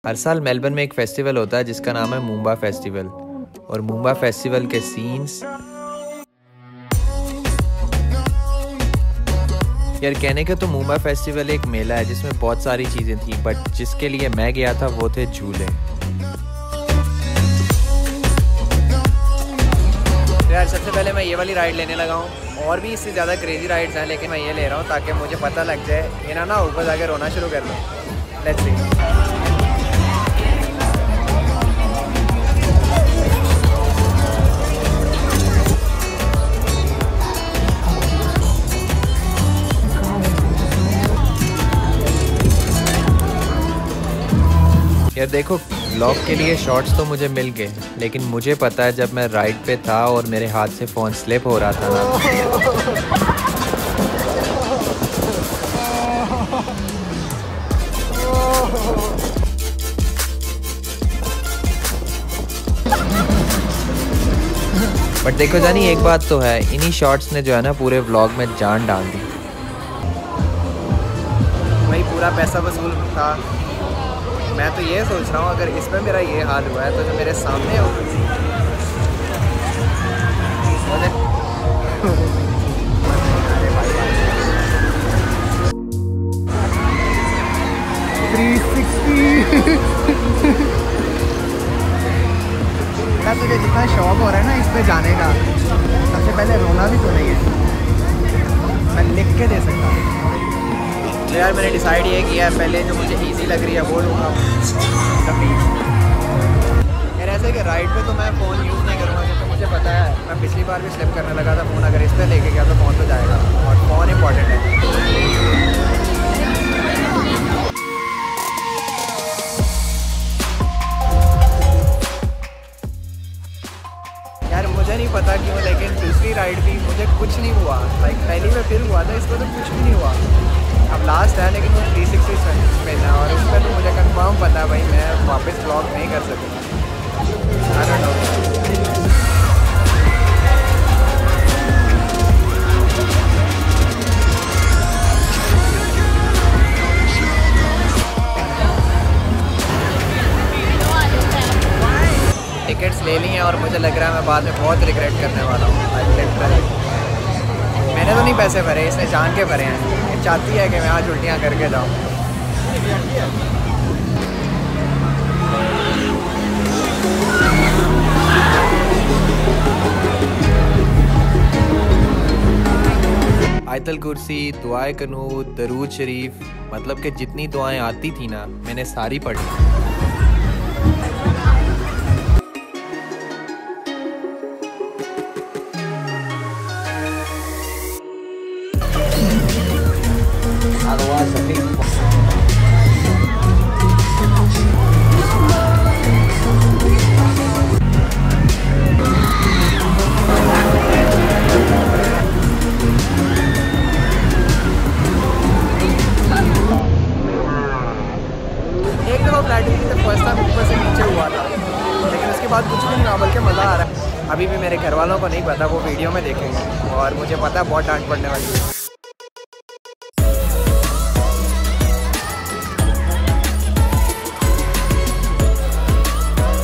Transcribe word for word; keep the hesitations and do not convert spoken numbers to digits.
हर साल मेलबर्न में एक फेस्टिवल होता है जिसका नाम है मूम्बा फेस्टिवल। और मूम्बा फेस्टिवल के सीन्स यार कहने का तो मूम्बा फेस्टिवल एक मेला है जिसमें बहुत सारी चीज़ें थी, बट जिसके लिए मैं गया था वो थे झूले। यार सबसे पहले मैं ये वाली राइड लेने लगा हूँ। और भी इससे ज़्यादा क्रेजी राइड्स हैं, लेकिन मैं ये ले रहा हूँ ताकि मुझे पता लग जाए ये ना ना ऊपर जाके रोना शुरू कर दूँ। Let's see. यार देखो, व्लॉग के लिए शॉट्स तो मुझे मिल गए, लेकिन मुझे पता है जब मैं राइड पे था और मेरे हाथ से फ़ोन स्लिप हो रहा था ना, बट देखो जानी एक बात तो है, इन्हीं शॉट्स ने जो है ना पूरे व्लॉग में जान डाल दी। वही पूरा पैसा वसूल था। मैं तो ये सोच रहा हूँ अगर इसमें मेरा ये हाल हुआ है तो जो मेरे सामने हो क्या तुझे जितना शौक हो रहा है ना इस पे जाने का, सबसे पहले रोना भी तो नहीं है, मैं लिख के दे सकता हूँ। तो यार मैंने डिसाइड ये किया है, पहले जो मुझे इजी लग रही है वो लूँगा। यार ऐसे कि राइड पे तो मैं फ़ोन यूज़ नहीं करूँगा क्योंकि मुझे पता है मैं पिछली बार भी स्लिप करने लगा था फ़ोन, अगर इस पर लेके गया तो फ़ोन तो जाएगा और फ़ोन इम्पॉर्टेंट है। यार मुझे नहीं पता क्यों, लेकिन दूसरी राइड भी मुझे कुछ नहीं हुआ। लाइक पहली में फिर हुआ था, इस पर तो कुछ भी नहीं हुआ। अब लास्ट है लेकिन वो थ्री सिक्सटी में था और उस पर तो मुझे कंफर्म पता है भाई मैं वापस ब्लॉग नहीं कर सकूँगा। I don't know. टिकट्स ले ली हैं और मुझे लग रहा है मैं बाद में बहुत रिग्रेट करने वाला हूँ। मैंने तो नहीं पैसे भरे, इसने जान के भरे हैं। ये चाहती है कि मैं आज उल्टियाँ करके जाऊँ। आयतल कुर्सी, दुआए कनूत, दरूद शरीफ, मतलब कि जितनी दुआएं आती थी ना मैंने सारी पढ़ी। एक दफ़ा फ्लैट हुई थी, फर्स्ट टाइम ऊपर से नीचे हुआ था, लेकिन उसके बाद कुछ भी नहीं हुआ, बल्कि मज़ा आ रहा है। अभी भी मेरे घर वालों को नहीं पता, वो वीडियो में देखेंगे और मुझे पता है बहुत डांट पड़ने वाली है।